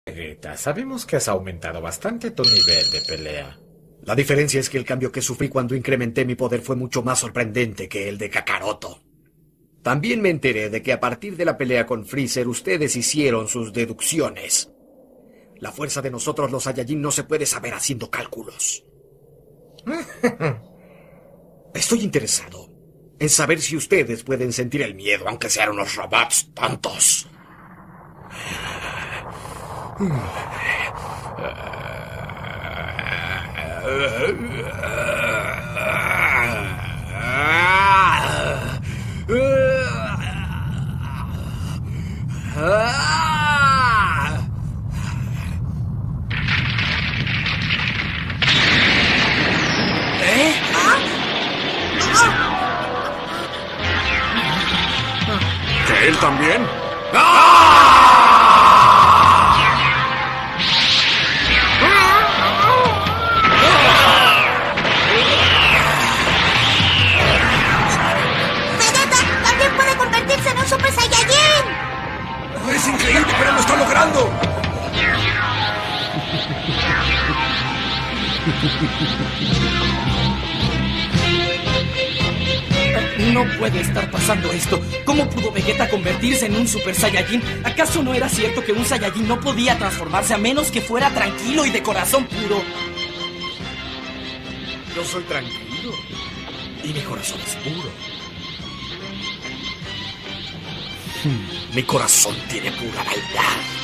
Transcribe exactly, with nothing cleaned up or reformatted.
Vegeta, sabemos que has aumentado bastante tu nivel de pelea. La diferencia es que el cambio que sufrí cuando incrementé mi poder fue mucho más sorprendente que el de Kakaroto. También me enteré de que a partir de la pelea con Freezer ustedes hicieron sus deducciones. La fuerza de nosotros los Saiyajin no se puede saber haciendo cálculos. Estoy interesado en saber si ustedes pueden sentir el miedo, aunque sean unos robots tontos. ¿Eh? ¿Que él también? ¡Vegeta también puede convertirse en un Super Saiyajin! ¡Es increíble, pero lo está logrando! No puede estar pasando esto. ¿Cómo pudo Vegeta convertirse en un Super Saiyajin? ¿Acaso no era cierto que un Saiyajin no podía transformarse a menos que fuera tranquilo y de corazón puro? Yo soy tranquilo y mi corazón es puro. Mi corazón tiene pura maldad.